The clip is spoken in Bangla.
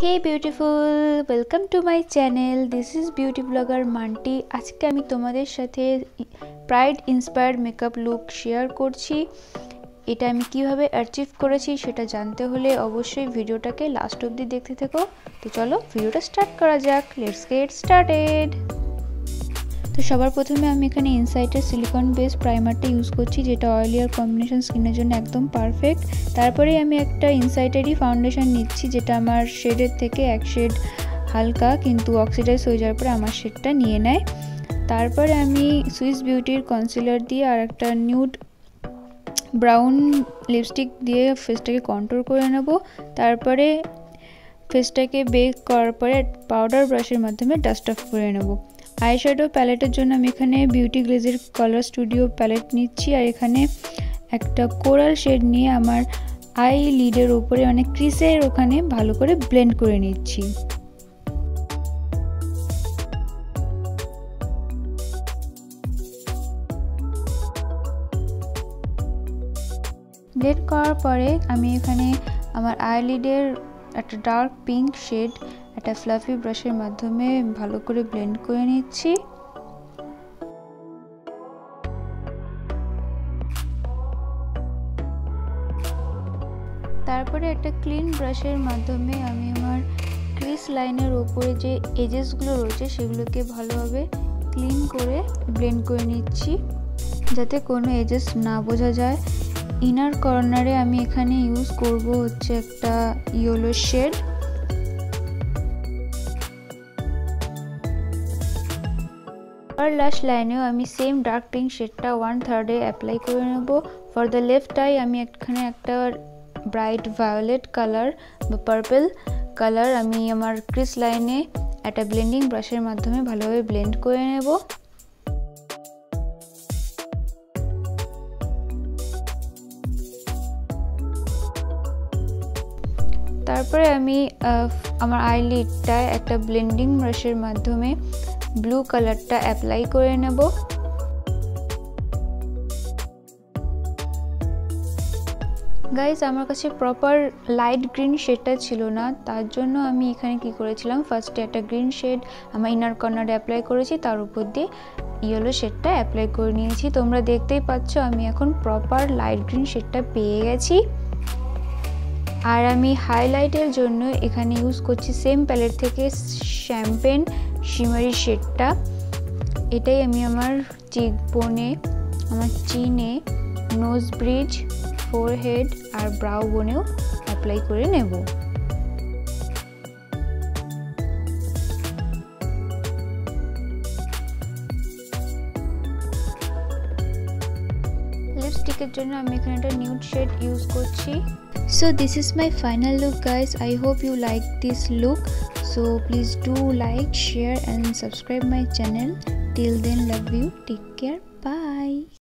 Hey beautiful, welcome to my channel. This is beauty blogger Manti. আজকে আমি তোমাদের সাথে pride inspired makeup look share করছি। এটা আমি কিভাবে অ্যাচিভ করেছি সেটা জানতে হলে অবশ্যই ভিডিওটাকে লাস্ট অবধি দেখতে থেকো। তো চলো ভিডিওটা স্টার্ট করা যাক। Let's get started. তো সবার প্রথমে আমি এখানে ইনসাইটের সিলিকন বেস প্রাইমারটা ইউজ করছি, যেটা অয়েলি আর কম্বিনেশন স্কিনের জন্য একদম পারফেক্ট। তারপরে আমি একটা ইনসাইটেরই ফাউন্ডেশন নিচ্ছি, যেটা আমার শেডের থেকে এক শেড হালকা কিন্তু অক্সিডাইজ হয়ে যাওয়ার পরে আমার শেডটা নিয়ে নেয়। তারপরে আমি সুইস বিউটির কনসিলার দিয়ে আর একটা নিউড ব্রাউন লিপস্টিক দিয়ে ফেসটাকে কন্ট্রোল করে নেব। তারপরে ফেসটাকে বেক করার পরে পাউডার ব্রাশের মাধ্যমে ডাস্ট অফ করে নেব। আই শ্যাডো প্যালেটের জন্য আমি এখানে বিউটি গ্লেজের কালার স্টুডিও প্যালেট নিচ্ছি, আর এখানে একটা কোরাল শেড নিয়ে আমার আই লিডের উপরে মানে ক্রিসের ওখানে ভালো করে ব্লেন্ড করে নিচ্ছি। ব্লেন্ড করার পরে আমি এখানে আমার আই লিডের একটা ডার্ক পিঙ্ক শেড একটা ফ্লাফি ব্রাশের মাধ্যমে ভালো করে ব্লেন্ড করে নিচ্ছি। তারপরে একটা ক্লিন ব্রাশের মাধ্যমে আমি আমার ক্রিস লাইনের ওপরে যে এজেসগুলো রয়েছে সেগুলোকে ভালোভাবে ক্লিন করে ব্লেন্ড করে নিচ্ছি, যাতে কোনো এজেস না বোঝা যায়। ইনার কর্নারে আমি এখানে ইউজ করব হচ্ছে একটা ইয়েলো শেড। আর লাস্ট লাইনেও আমি সেম ডার্ক পিঙ্ক শেডটা 1/3 অ্যাপ্লাই করে নেব। ফর দ্য লেফট আই আমি এখানে একটা ব্রাইট ভায়োলেট কালার বা পার্পল কালার আমি আমার ক্রিস লাইনে একটা ব্লেন্ডিং ব্রাশের মাধ্যমে ভালোভাবে ব্লেন্ড করে নেব। তারপরে আমি আমার আইলিডটায় একটা ব্লেন্ডিং ব্রাশের মাধ্যমে ব্লু কালারটা অ্যাপ্লাই করে নেব। গাইস, আমার কাছে প্রপার লাইট গ্রিন শেডটা ছিল না, তার জন্য আমি এখানে কি করেছিলাম, ফার্স্টে একটা গ্রিন শেড আমার ইনার কর্নারে অ্যাপ্লাই করেছি, তার উপর দিয়ে ইয়েলো শেডটা অ্যাপ্লাই করে নিয়েছি। তোমরা দেখতেই পাচ্ছ আমি এখন প্রপার লাইট গ্রিন শেডটা পেয়ে গেছি। আর আমি হাইলাইটের জন্য এখানে ইউজ করছি সেম প্যালেট থেকে শ্যাম্পেন শিমারি শেডটা। এটাই আমি আমার চিক বোনে, আমার চিনে, নোজ ব্রিজ, ফোরহেড আর ব্রাউ বোনেও অ্যাপ্লাই করে নেব। লিপস্টিকের জন্য আমি এখানে একটা নিউড শেড ইউজ করছি। So this is my final look guys. I hope you like this look. So please do like, share and subscribe my channel. Till then, love you. Take care. Bye.